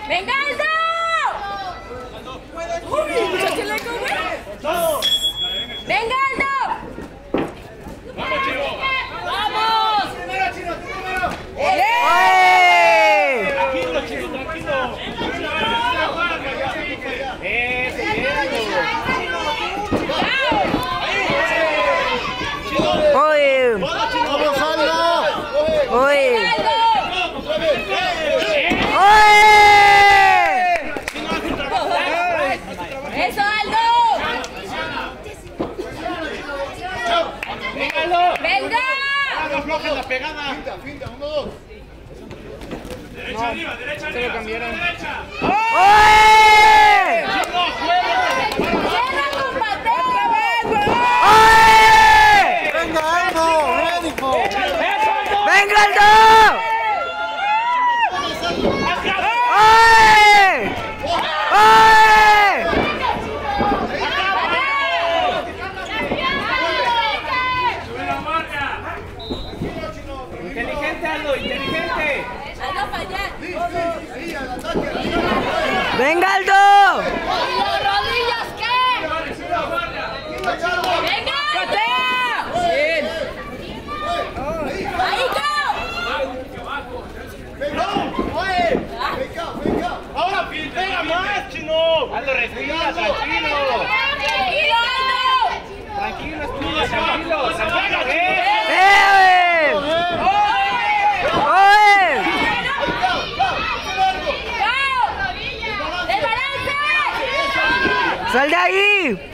¡Venga, Aldo! ¡Venga, Aldo! ¡Vamos, Chino! ¡Vamos! Tranquilo, Chino, tranquilo. ¡Eso, Aldo! ¡Venga! No aflojes la pegada. Finta, 1, 2. Derecha arriba, derecha arriba. Se lo cambiaron. Derecha. ¡Cierra, combate! ¡Venga, Aldo! ¡Médico! ¡Venga, Aldo! Sube la marca. Inteligente, Aldo, inteligente. ¡Aldo, para allá! Ahí, al ataque, ¡Venga, Aldo! ¿Y las rodillas qué? ¡Venga! ¡Patea! ¡Bien! ¡Ahí, go! venga. Ahora pega más, Chino. Aldo, respira, tranquilo. ¡Tranquilo, Aldo! Tranquilo, espía, tranquilo. Tranquilo, ¡Go! ¡Desbalance! ¡Sal de ahí!